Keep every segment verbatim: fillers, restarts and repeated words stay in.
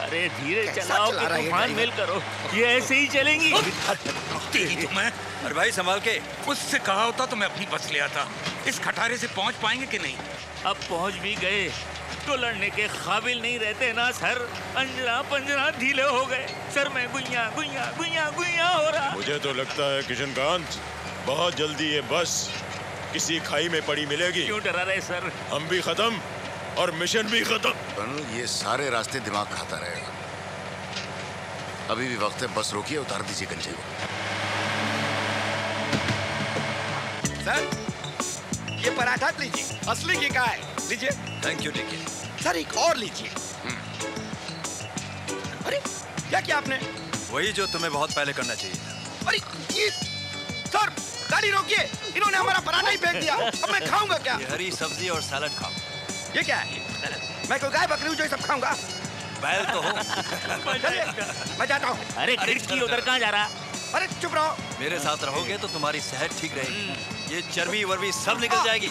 अरे धीरे चलाओ, तूफान मेल करो, ये ऐसे ही चलेंगी। तेरी तो मैं। अरे भाई संभाल के। उससे कहा होता तो मैं अपनी बस ले आता। इस खटारे से पहुंच पाएंगे कि नहीं? अब पहुंच भी गए तो लड़ने के काबिल नहीं रहते ना सर। अंजरा पंजरा ढीले हो गए सर। मैं गुइया गुइया गुइया गुइया हो रहा। मुझे तो लगता है किशनकांत बहुत जल्दी ये बस किसी खाई में पड़ी मिलेगी। क्यों डरा रहे सर? हम भी खत्म और मिशन भी खत्म। कर्नल, ये सारे रास्ते दिमाग खाता रहेगा। अभी भी वक्त है, बस रोकिए, उतार दीजिए गंजे को। सर ये पराठा लीजिए, असली घी का है, लीजिए। Thank you. लीजिए सर, एक और लीजिए। अरे क्या किया आपने? वही जो तुम्हें बहुत पहले करना चाहिए था। अरे ये सर, गाड़ी रोकिए, इन्होंने हमारा पराठा ही फेंक दिया। अब मैं खाऊंगा क्या? ये हरी सब्जी और सैलड खाओ। ये क्या है? मैं कोई गाय बकरी हूँ जो ये सब खाऊंगा? बैल तो हो। मैं जाता हूँ। अरे खिड़की उधर कहाँ जा रहा? अरे चुप रहो। मेरे साथ रहोगे तो तुम्हारी सेहत ठीक रहेगी, ये चर्बी वर्बी सब निकल जाएगी।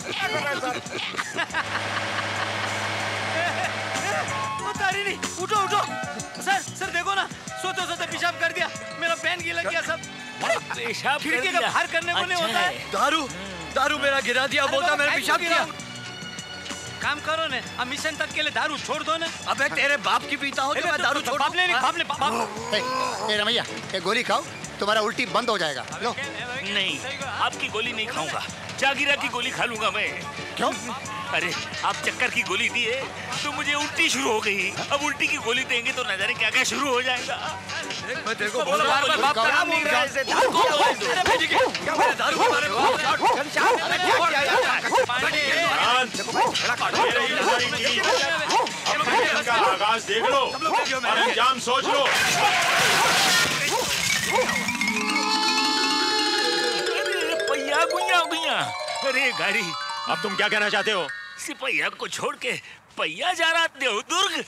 तारी नहीं, उठो उठो। सर सर देखो ना, सोते सोते पेशाब कर दिया, मेरा पैन गीला किया सब। पेशाब खिड़की का बाहर करने को नहीं होता है। दारू दारू मेरा गिरा दिया, बोलता मैंने पेशाब किया। काम करो ने, अब मिशन तक के लिए दारू छोड़ दो ना। अबे तेरे बाप की पीता हूँ तो मैं दारू छोड़। बाप ले नहीं, बाप ले बाप। ए रमैया, ये गोली खाओ, तुम्हारा उल्टी बंद हो जाएगा। लो। नहीं, आपकी गोली नहीं खाऊंगा, जागीरा की गोली खा लूंगा मैं। क्यों? अरे आप चक्कर की गोली दिए तो मुझे उल्टी शुरू हो गई। अब उल्टी की गोली देंगे तो न जाने क्या क्या शुरू हो जाएगा। मैं तेरे को बोला बार बार बाप का नाम नहीं रहा। दारू को अरे भेज के क्या बोले? दारू के बारे में का आगाज देख लो और अंजाम सोच लो। पहिया गुइया गुइया। अरे गाड़ी, अब तुम क्या कहना चाहते हो? सिपहिया को छोड़ के पहिया जा रहा देवदुर्ग।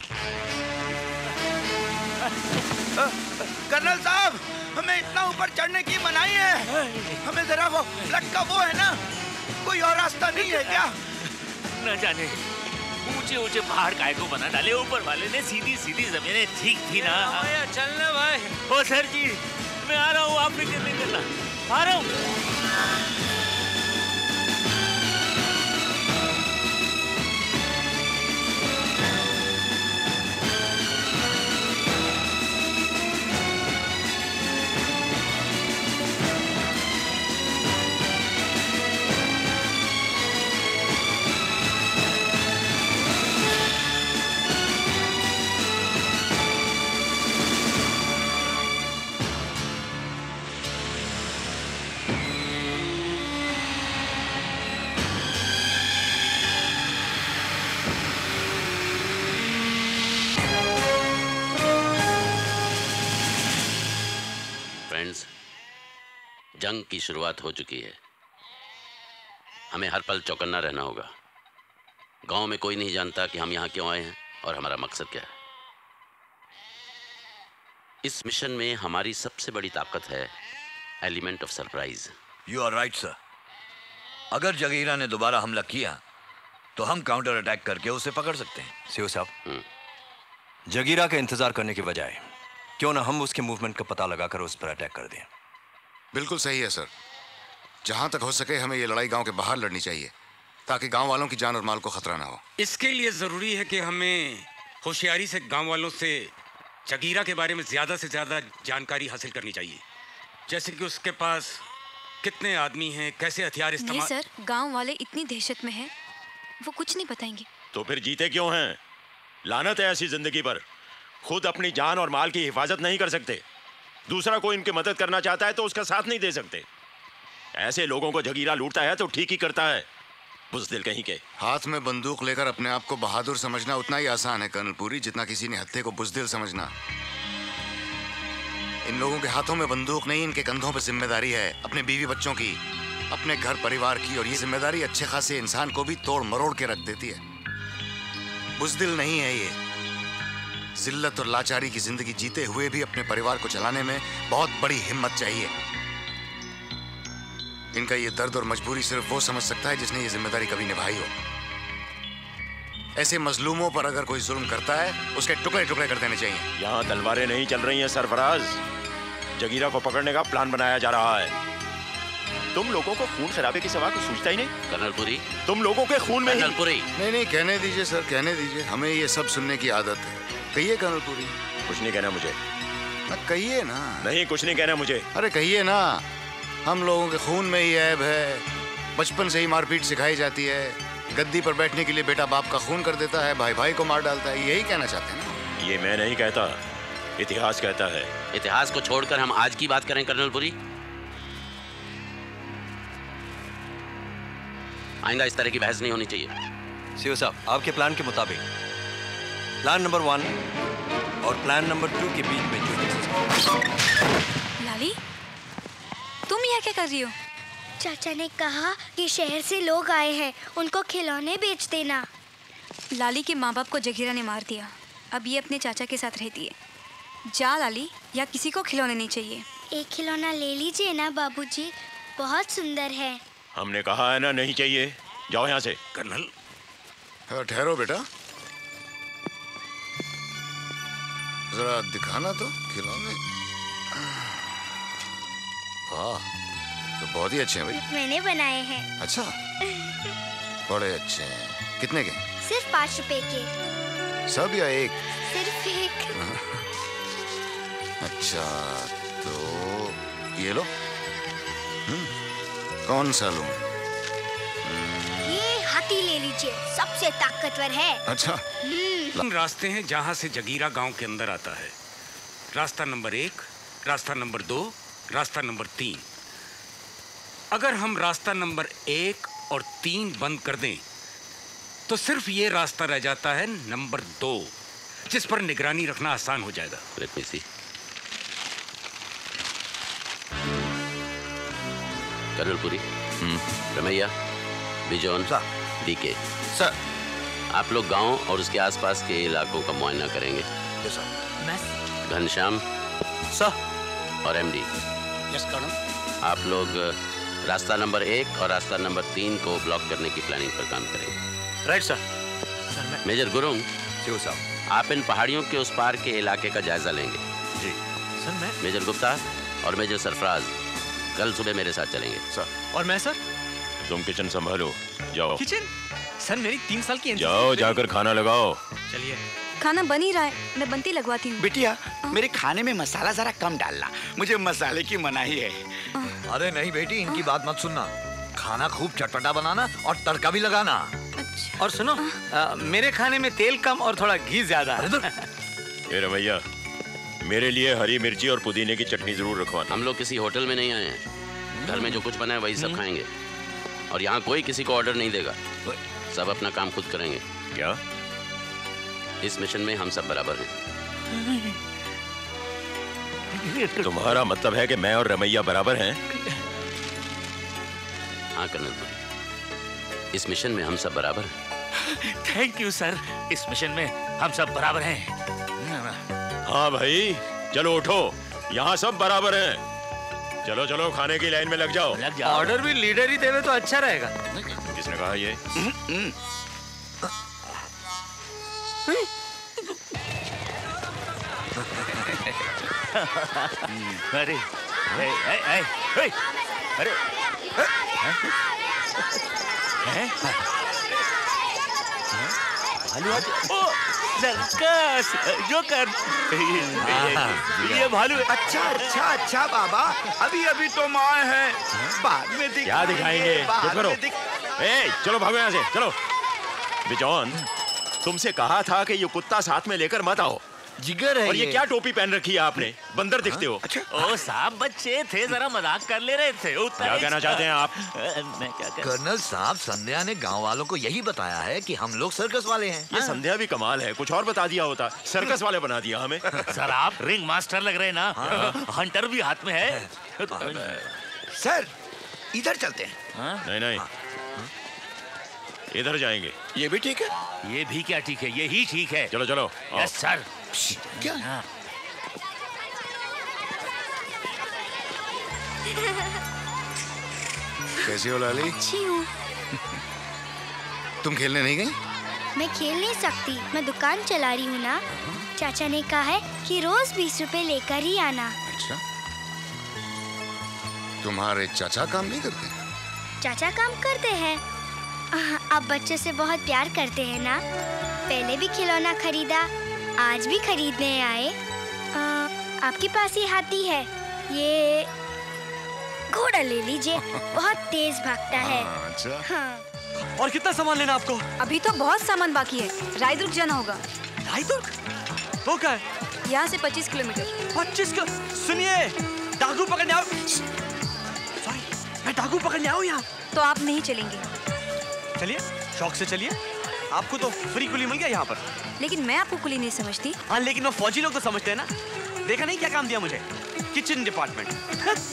कर्नल साहब, हमें इतना ऊपर चढ़ने की मनाही है। हमें जरा वो लटका वो है ना, कोई और रास्ता नहीं है क्या? न जाने ऊंचे ऊंचे पहाड़ काय को बना डाले ऊपर वाले ने। सीधी सीधी जमीनें ठीक थी ना। चलना भाई। ओ सर जी, मैं आ रहा हूँ, आप फिक्र नहीं करना, आ रहा हूँ। जंग की शुरुआत हो चुकी है। हमें हर पल चौकन्ना रहना होगा। गांव में कोई नहीं जानता कि हम यहाँ क्यों आए हैं और हमारा मकसद क्या है। इस मिशन में हमारी सबसे बड़ी ताकत है element of surprise. You are right sir. अगर जगीरा ने दोबारा हमला किया तो हम काउंटर अटैक करके उसे पकड़ सकते हैं। सीओ साहब, जगीरा का इंतजार करने के बजाय क्यों ना हम उसके मूवमेंट का पता लगाकर उस पर अटैक कर दें। बिल्कुल सही है सर। जहां तक हो सके हमें ये लड़ाई गांव के बाहर लड़नी चाहिए ताकि गांव वालों की जान और माल को खतरा ना हो। इसके लिए जरूरी है कि हमें होशियारी से गांव वालों से जगीरा के बारे में ज्यादा से ज्यादा जानकारी हासिल करनी चाहिए। जैसे कि उसके पास कितने आदमी हैं, कैसे हथियार इस्तेमाल। नहीं सर, गांव वाले इतनी दहशत में हैं, वो कुछ नहीं बताएंगे। तो फिर जीते क्यों हैं? लानत है ऐसी जिंदगी पर। खुद अपनी जान और माल की हिफाजत नहीं कर सकते, दूसरा कोई इनकी मदद करना चाहता है तो उसका साथ नहीं दे सकते। ऐसे लोगों को जगीरा लूटता है तो ठीक ही करता है, बुज़दिल कहीं के। हाथ में बंदूक लेकर अपने आप को बहादुर समझना उतना ही आसान है कर्नल पुरी जितना किसी ने हत्थे को बुज़दिल समझना। इन लोगों के हाथों में बंदूक नहीं, इनके कंधों पर जिम्मेदारी है अपने बीवी बच्चों की, अपने घर परिवार की। और ये जिम्मेदारी अच्छे खासे इंसान को भी तोड़ मरोड़ के रख देती है। बुज़दिल नहीं है ये। जिल्लत और लाचारी की जिंदगी जीते हुए भी अपने परिवार को चलाने में बहुत बड़ी हिम्मत चाहिए। इनका ये दर्द और मजबूरी सिर्फ वो समझ सकता है जिसने ये जिम्मेदारी कभी निभाई हो। ऐसे मजलूमों पर अगर कोई जुल्म करता है उसके टुकड़े टुकड़े कर देने चाहिए। यहाँ तलवारें नहीं चल रही हैं सरफराज, जगीरा को पकड़ने का प्लान बनाया जा रहा है। तुम लोगों को खून खराबे के सिवा कुछ सूझता ही नहीं। कर्नल पुरी, तुम लोगों के खून में कर्नल पुरी। नहीं नहीं कहने दीजिए सर, कहने दीजिए, हमें ये सब सुनने की आदत है। कहिए कर्नल पुरी। कुछ नहीं कहना मुझे। कहिए ना। नहीं, कुछ नहीं कहना मुझे। अरे कहिए ना, हम लोगों के खून में ही ऐब है। बचपन से ही मारपीट सिखाई जाती है। गद्दी पर बैठने के लिए बेटा बाप का खून कर देता है, भाई भाई को मार डालता है। यही कहना चाहते हैं ना? ये मैं नहीं कहता, इतिहास कहता है। इतिहास को छोड़कर हम आज की बात करें कर्नल पुरी। आइंदा इस तरह की बहस नहीं होनी चाहिए। सीओ साहब, आपके प्लान के मुताबिक प्लान नंबर वन और प्लान नंबर टू के बीच में जो लाली, तुम यहाँ क्या कर रही हो? चाचा ने कहा कि शहर से लोग आए हैं, उनको खिलौने बेच देना। लाली के माँ बाप को जगीरा ने मार दिया, अब ये अपने चाचा के साथ रहती है। जा लाली, या किसी को खिलौने नहीं चाहिए। एक खिलौना ले लीजिए ना बाबूजी, बहुत सुंदर है। हमने कहा है ना नहीं चाहिए, जाओ यहाँ से। कर्नल ठहरो बेटा, जरा दिखाना तो खिलौने। वाह, तो बहुत ही अच्छे हैं भाई। मैंने बनाए हैं। अच्छा, बड़े अच्छे हैं। कितने के? सिर्फ पाँच रुपए के। सब या एक? सिर्फ एक। अच्छा, तो ये लो। हम्म, कौन सा लूं? ये हाथी ले लीजिए, सबसे ताकतवर है। अच्छा। रास्ते हैं जहां से जगीरा गांव के अंदर आता है। रास्ता नंबर एक, रास्ता नंबर दो, रास्ता नंबर तीन। अगर हम रास्ता नंबर एक और तीन बंद कर दें तो सिर्फ ये रास्ता रह जाता है नंबर दो, जिस पर निगरानी रखना आसान हो जाएगा। Let me see. Colonel Puri, Ramaiya, Bijon, DK, sir, आप लोग गांव और उसके आसपास के इलाकों का मुआयना करेंगे। घनश्याम सर और एमडी, यस कर्नल। आप लोग रास्ता नंबर एक और रास्ता नंबर तीन को ब्लॉक करने की प्लानिंग पर काम करेंगे। Right sir. Major Gurung, CO साहब, आप इन पहाड़ियों के उस पार के इलाके का जायजा लेंगे। जी सर। मैं मेजर गुप्ता और मेजर सरफराज कल सुबह मेरे साथ चलेंगे। सर। और मैं सर? तुम किचन संभालो, जाओ। किचन? सर मेरी तीन साल की जाओ, जाकर खाना लगाओ। चलिए। खाना बन ही रहा है, मैं बनती लगवाती हूँ। बिटिया, मेरे खाने में मसाला जरा कम डालना, मुझे मसाले की मनाही है। अरे नहीं बेटी, इनकी बात मत सुनना। खाना खूब चटपटा बनाना और तड़का भी लगाना। अच्छा। और सुनो, आ, मेरे खाने में तेल कम और थोड़ा घी ज्यादा है। ए रमैया, मेरे लिए हरी मिर्ची और पुदीने की चटनी जरूर रखवाना। हम लोग किसी होटल में नहीं आए हैं, घर में जो कुछ बना है वही सब खाएंगे। और यहाँ कोई किसी को ऑर्डर नहीं देगा, सब अपना काम खुद करेंगे। क्या? इस मिशन में हम सब बराबर हैं। तुम्हारा मतलब है कि मैं और रमैया बराबर हैं? हाँ कर्नल पुरी, इस मिशन में हम सब बराबर हैं। थैंक यू सर, इस मिशन में हम सब बराबर हैं। हाँ भाई, चलो उठो, यहाँ सब बराबर हैं। चलो चलो, खाने की लाइन में लग जाओ। लग जाओ। ऑर्डर भी लीडर ही देवे तो अच्छा रहेगा। किसने कहा ये? अरे ए, ए, ए, ए, अरे हैं? भालू आज ओ सर्कस जोकर, ये भालू। अच्छा अच्छा अच्छा बाबा, अभी अभी तो आए हैं, बाद में दिख क्या दिखाएंगे? चुप करो। ए, चलो भागो यहाँ से, चलो। बिजॉन, तुमसे कहा था कि ये कुत्ता साथ में लेकर मत आओ। जिगर है। और ये क्या टोपी पहन रखी है आपने? बंदर दिखते हो। अच्छा। ओ साहब, बच्चे थे, जरा मजाक कर ले रहे थे। क्या कहना चाहते हैं आप? मैं क्या कह... कर्नल साहब, संध्या ने गांव वालों को यही बताया है कि हम लोग सर्कस वाले हैं। ये संध्या भी कमाल है, कुछ और बता दिया होता। सर्कस वाले बना दिया हमें। सर आप रिंग मास्टर लग रहे हैं ना, हंटर भी हाथ में है। सर, इधर चलते हैं। नहीं नहीं, इधर जाएंगे। ये भी ठीक है। ये भी क्या ठीक है, ये ही ठीक है। चलो चलो। Yes sir. क्या? कैसी हो लाली? अच्छी हूँ। तुम खेलने नहीं गई? मैं खेल नहीं सकती, मैं दुकान चला रही हूँ ना। चाचा ने कहा है कि रोज बीस रुपए लेकर ही आना। अच्छा, तुम्हारे चाचा काम नहीं करते? चाचा काम करते हैं, अब बच्चों से बहुत प्यार करते हैं ना। पहले भी खिलौना खरीदा, आज भी खरीदने आए। आ, आपके पास ये हाथी है, ये घोड़ा ले लीजिए, बहुत तेज भागता है। अच्छा। हाँ। और कितना सामान लेना आपको? अभी तो बहुत सामान बाकी है, रायदुर्ग जाना होगा। रायदुर्ग? वो क्या है? यहाँ से पच्चीस किलोमीटर। पच्चीस का? सुनिए, डाकू पकड़ने आओ। सॉरी, मैं डाकू पकड़ने आऊँ यहाँ। तो आप नहीं चलेंगे? चलिए, शौक से चलिए। आपको तो फ्री कुली मिल गया यहाँ पर। लेकिन मैं आपको कुली नहीं समझती। हाँ, लेकिन वो फौजी लोग तो समझते हैं ना। देखा नहीं क्या काम दिया मुझे? Kitchen department.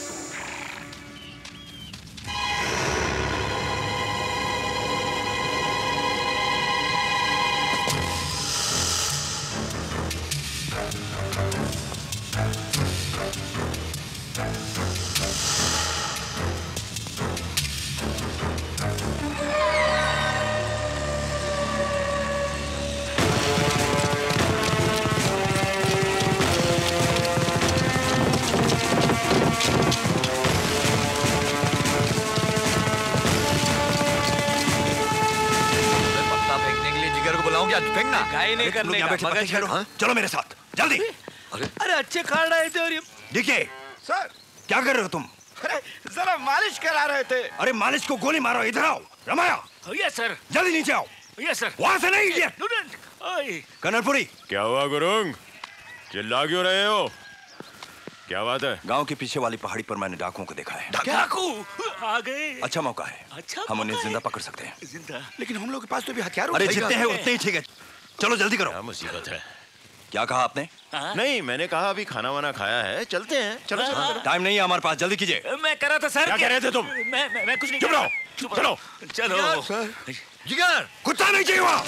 गाय नहीं करने का, मगर छेड़ो। हाँ? चलो मेरे साथ जल्दी। अरे अरे अच्छे खा रहे थे और ये देखिए सर क्या कर रहे हो तुम? अरे जरा मालिश करा रहे थे। अरे मालिश को गोली मारो। इधर आओ रमाया। Yes sir. जल्दी नीचे आओ। Yes sir. वहां से नहीं इडियट। कनरपुरी। क्या हुआ गुरुंग, चिल्ला क्यों रहे हो? क्या बात है? गांव के पीछे वाली पहाड़ी पर मैंने डाकुओं को देखा है। डाकू आ गए। अच्छा मौका है, अच्छा हम उन्हें जिंदा पकड़ सकते हैं। जिंदा? लेकिन हम लोग के पास तो भी हथियार। अरे जितने हैं उतने ही ठीक है। चलो जल्दी करो। क्या मुसीबत है? क्या कहा आपने? नहीं, मैंने कहा अभी खाना वाना खाया है, चलते हैं। चलो चलो। टाइम नहीं है हमारे पास, जल्दी कीजिए। मैं कर रहा था सर। क्या कह रहे थे तुम? मैं मैं, मैं कुछ नहीं। चुप रहो। चलो चलो। जिगर कुत्ता नहीं चाहिए वहाँ।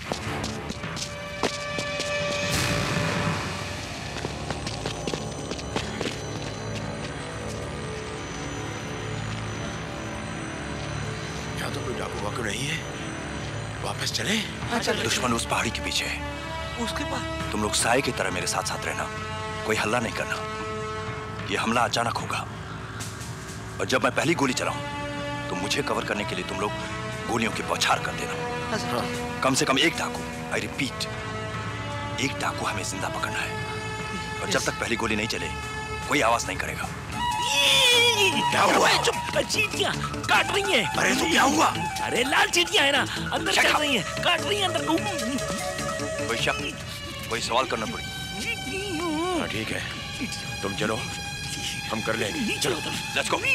यहाँ तो कोई डाकू वाकू नहीं है, वापस चले। दुश्मन उस पहाड़ी के पीछे है। उसके बाद तुम लोग साए की तरह मेरे साथ साथ रहना, कोई हल्ला नहीं करना। ये हमला अचानक होगा और जब मैं पहली गोली चलाऊं तो मुझे कवर करने के लिए तुम लोग गोलियों की बौछार कर देना। कम से कम एक डाकू, आई रिपीट, एक डाकू हमें जिंदा पकड़ना है और जब तक पहली गोली नहीं चले कोई आवाज नहीं करेगा। क्या हुआ? चींटियां काट रही हैं। अरे तो क्या हुआ? अरे लाल चींटियां है ना, अंदर चल रही हैं, काट रही हैं अंदर को। कोई शक, कोई सवाल करना पड़ी। हाँ ठीक है, तुम चलो, हम कर लेंगे। चलो let's go.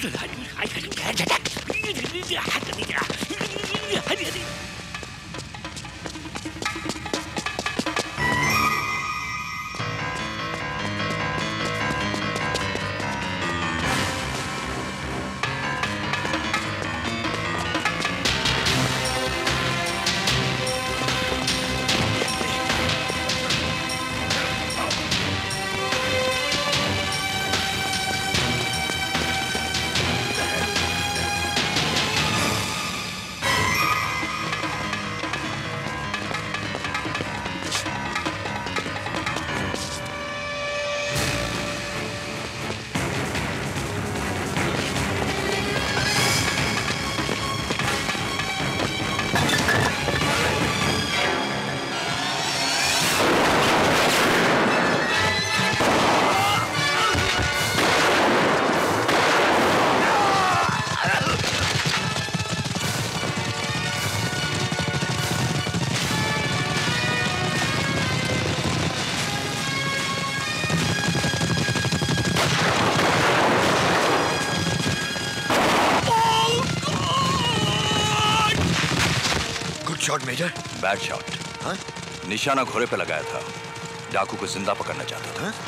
Shot major. Bad shot. हाँ? निशाना घोड़े पे लगाया था, डाकू को जिंदा पकड़ना चाहता था। हाँ?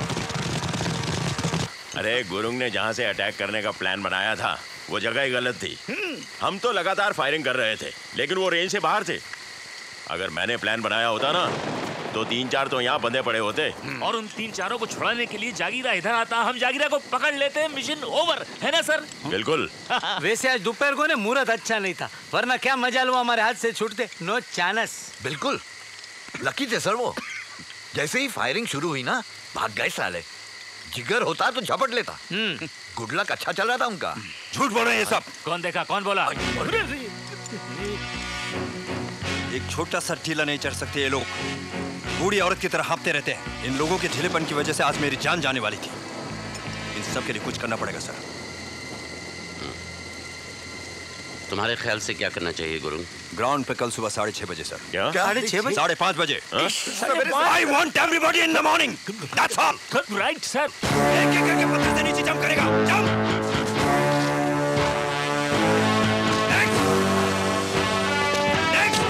अरे गुरुंग ने जहाँ से अटैक करने का प्लान बनाया था वो जगह ही गलत थी। हम तो लगातार फायरिंग कर रहे थे लेकिन वो रेंज से बाहर थे। अगर मैंने प्लान बनाया होता ना तो तीन चार तो यहाँ बंधे पड़े होते। और उन तीन चारों को छुड़ाने के लिए जागीरा इधर आता, हम जागीरा को पकड़ लेते, मिशन ओवर, है ना सर? बिल्कुल। वैसे आज दोपहर को ना मुहूर्त अच्छा नहीं था, वरना क्या मजा लो हमारे हाथ से छूटते। No chance. बिल्कुल लकी थे सर वो। जैसे ही फायरिंग शुरू हुई ना, भाग गए साले। जिगर होता तो झपट लेता। गुड लक अच्छा चल रहा था उनका। झूठ बोल रहे हैं ये सब। कौन देखा, कौन बोला? एक छोटा सा टीला नहीं चढ़ सकते ये लोग। बूढ़ी औरत की तरह हाँपते रहते हैं। इन लोगों के ढीलेपन की वजह से आज मेरी जान जाने वाली थी। इन सब के लिए कुछ करना पड़ेगा सर। तुम्हारे ख्याल से क्या करना चाहिए गुरु? ग्राउंड पे कल सुबह साढ़े छह बजे सर। क्या? साढ़े छह बजे? साढ़े पाँच बजे। I want everybody in the morning. That's all. Right, sir. एक एक करके पत्थर से नीचे जंप करेगा। Jump. Next. Next.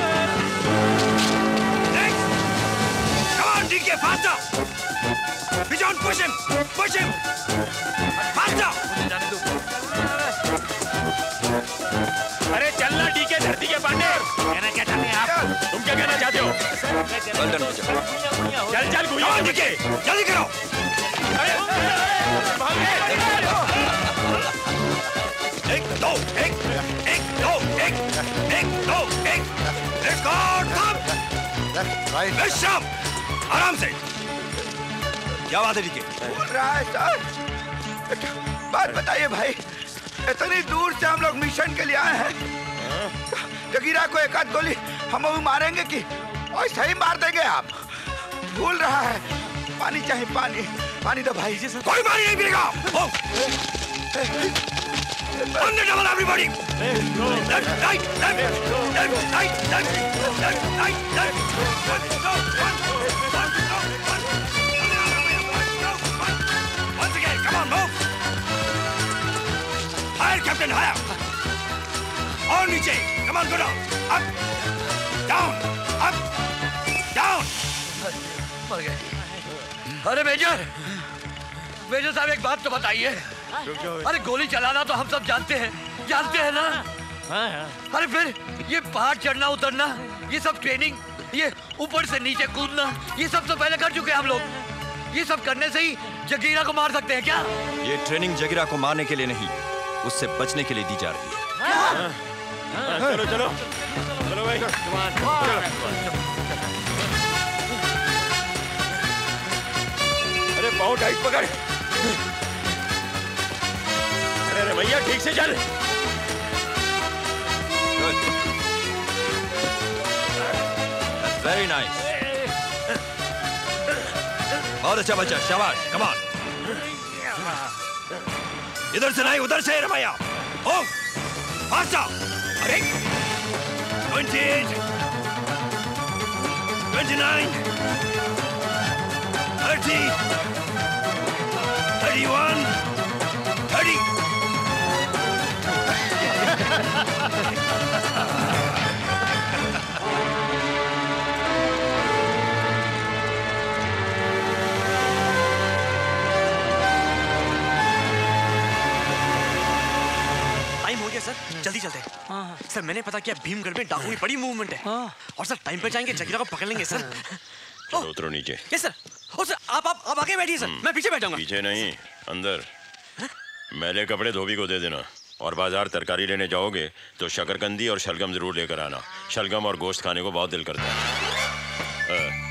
Next. Come on, D K, faster. Bijan, push him. Push him. Faster. अरे चलना डीके, धरती के पांडे। कहना क्या चाहते हैं आप? तुम क्या कहना चाहते हो? चल चल गुइया डीके, जल्दी करो। एक दो एक एक दो एक एक दो एक एक और थम। विश्राम, आराम से। क्या बात है डीके? बोल रहा है सर। बात बताइए भाई, इतनी दूर से हम लोग मिशन के लिए आए हैं। जगीरा को एक आध गोली हम भी मारेंगे कि और सही मार देंगे आप? भूल रहा है। पानी चाहिए, पानी पानी दो भाई। कोई पानी नहीं पीएगा। अंदर double everybody. Left right left left right left left right left. Once again, come on, move. Higher, Captain, higher. और नीचे, come on, go down. Up, down, up, down. मर गए। अरे मेजर, मेजर साहब एक बात तो बताइए। अरे गोली चलाना तो हम सब जानते हैं, जानते हैं ना? अरे फिर ये पहाड़ चढ़ना उतरना, ये सब ट्रेनिंग, ये ऊपर से नीचे कूदना, ये सब तो पहले कर चुके हैं हम लोग। ये सब करने से ही जगीरा को मार सकते हैं क्या? ये ट्रेनिंग जगीरा को मारने के लिए नहीं, उससे बचने के लिए दी जा रही है। चलो चलो चलो भाई। अरे पाँव टाइट पकड़। अरे अरे भैया ठीक से चल। That's very nice. बहुत अच्छा बच्चा, शाबाश, कम ऑन। इधर से नहीं, उधर से रमैया। ओ, फास्ट। अरे, twenty-eight, twenty-nine, thirty, thirty-one, thirty. Sir जल्दी चलते हैं। सर मैंने पता किया भीमगढ़ में डाकू की बड़ी मूवमेंट है। और सर टाइम पे जाएंगे, जगीरा को पकड़ लेंगे सर। चलो उतरो नीचे। Yes sir. ओ सर आप आप आप आगे बैठिए सर, मैं पीछे बैठूंगा। पीछे नहीं, अंदर। मैले कपड़े धोबी को दे देना। और बाजार तरकारी लेने जाओगे तो शकरकंदी और शलगम जरूर लेकर आना। शलगम और गोश्त खाने को बहुत दिल करता है।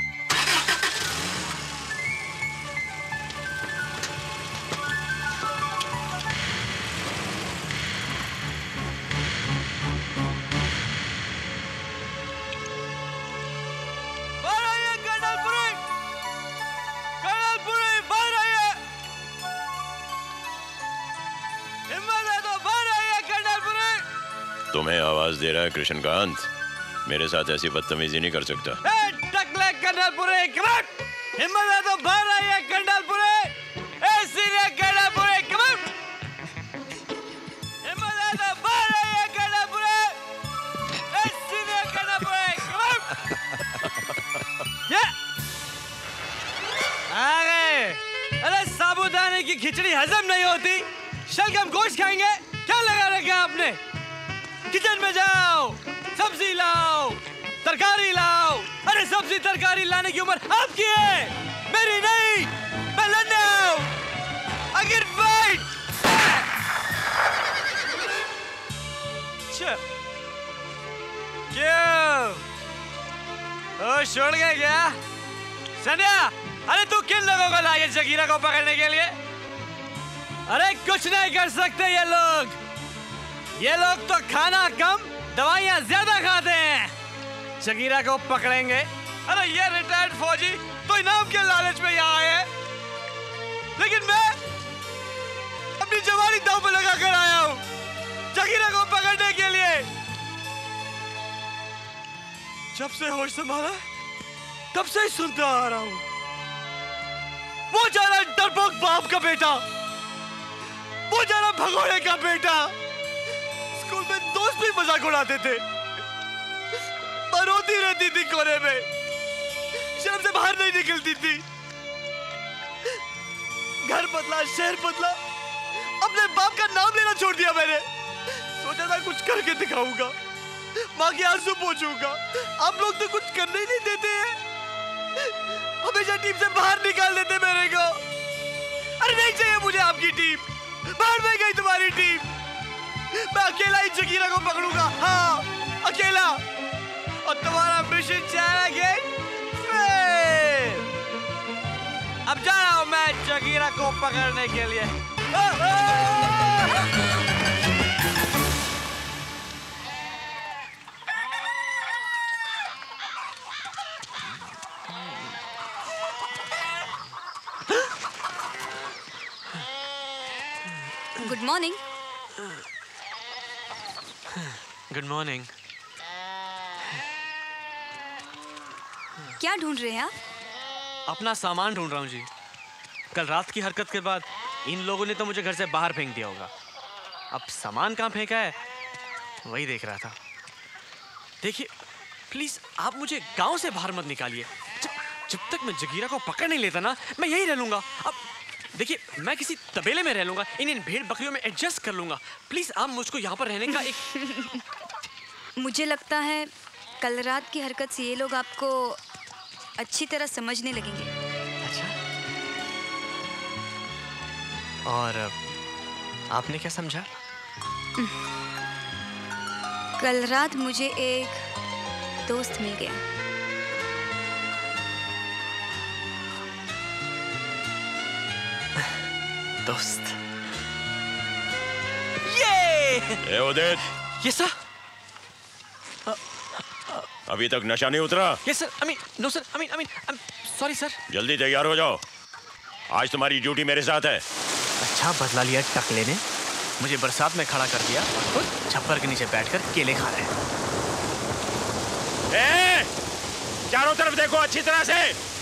तुम्हें आवाज दे रहा है कृष्णकांत, मेरे साथ ऐसी बदतमीजी नहीं कर सकता। टकले कर्नलपुरे, हिम्मत है तो बाहर आइए कर्नलपुरे। ऐसी रे कर्नलपुरे, हिम्मत है तो बाहर आइए कर्नलपुरे। ऐसी रे कर्नलपुरे, ये आ गए। अरे साबूदाने की खिचड़ी हजम नहीं होती, शलगम गोश्त खाएंगे? क्या लगा रखा आपने? किचन में जाओ, सब्जी लाओ, तरकारी लाओ। अरे सब्जी तरकारी लाने की उम्र आपकी है, मेरी नहीं। मैं लड़ने आया हूँ। I can fight। क्यों? ओ छोड़ गए क्या? संध्या, अरे तू किन लोगों को लाए जगीरा को पकड़ने के लिए? अरे कुछ नहीं कर सकते ये लोग। ये लोग तो खाना कम, दवाइयां ज्यादा खाते हैं। जगीरा को पकड़ेंगे। अरे ये रिटायर्ड फौजी तो इनाम के लालच में यहाँ आए हैं, लेकिन मैं अपनी जवानी दांव पे लगा कर आया हूँ जगीरा को पकड़ने के लिए। जब से होश संभाला तब से ही सुनता आ रहा हूँ, वो जा रहा डरपोक बाप का बेटा, वो जा रहा भगोड़े का बेटा। स्कूल में दोस्त भी मजाक उड़ाते थे, मैं रोती रहती थी कोने में, शर्म से बाहर नहीं निकलती थी। घर बदला, शहर बदला, अपने बाप का नाम लेना छोड़ दिया मैंने। सोचा था कुछ करके दिखाऊंगा, माँ के आंसू पोंछूंगा। आप लोग तो कुछ करने ही नहीं देते हैं, हमेशा टीम से बाहर निकाल देते मेरे को। अरे नहीं चाहिए मुझे आपकी टीम, बाहर में गई तुम्हारी टीम। मैं अकेला ही जगीरा को पकड़ूंगा, हाँ अकेला। और तुम्हारा मिशन जाएगा फेल। अब जा रहा हूं मैं जगीरा को पकड़ने के लिए। आ, आ! Good morning. Good morning. क्या ढूंढ रहे हैं आप? अपना सामान ढूंढ रहा हूँ जी। कल रात की हरकत के बाद इन लोगों ने तो मुझे घर से बाहर फेंक दिया होगा। अब सामान कहाँ फेंका है वही देख रहा था। देखिए प्लीज आप मुझे गांव से बाहर मत निकालिए। जब, जब तक मैं जगीरा को पकड़ नहीं लेता ना, मैं यही रह लूंगा। अब देखिए मैं किसी तबेले में रह लूंगा, इन इन भेड़ बकरियों में एडजस्ट कर लूंगा। प्लीज आप मुझको यहाँ पर रहने का एक मुझे लगता है कल रात की हरकत से ये लोग आपको अच्छी तरह समझने लगेंगे। अच्छा, और आपने क्या समझा? कल रात मुझे एक दोस्त मिल गया। दोस्त? ये ए उदित। ये सर। अभी तक नशा नहीं उतरा? Yes sir. I mean no sir. I mean I mean sorry sir. जल्दी तैयार हो जाओ, आज तुम्हारी ड्यूटी मेरे साथ है। अच्छा बदला लिया टकले ने, मुझे बरसात में खड़ा कर दिया और खुद छप्पर के नीचे बैठकर केले खा रहे हैं। ए, चारों तरफ देखो अच्छी तरह से।